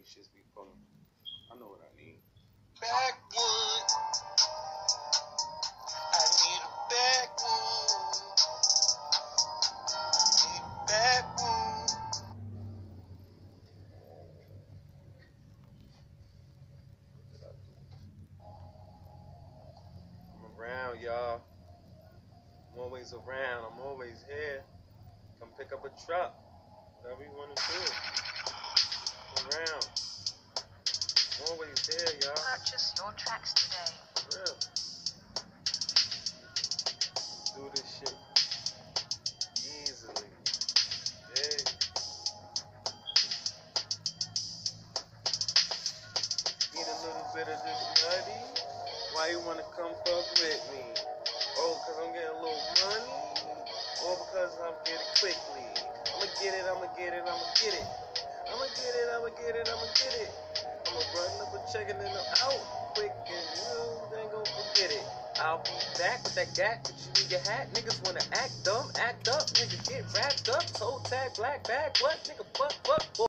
these shits be pulling. I know what I need. Backwood. I need a backwood. Need a backwood. I'm around, y'all. I'm always around. I'm always here. Come pick up a truck. Whatever you want to do. I'm around. I'm always here, y'all. Purchase your tracks today. For real. Do this shit easily. Yeah. Need a little bit of this nutty. Why you wanna come fuck with me? Oh, cause I'm getting a little money? Or because I'm getting quickly? I'ma get it, I'ma get it, I'ma get it. I'ma get it, I'ma get it, I'ma get it. I'ma run up a check and then I'm out quick and you ain't gon' forget it. I'll be back with that gat, but you need your hat. Niggas wanna act dumb, act up, nigga get wrapped up. Toe tag, black bag, what? Nigga, fuck.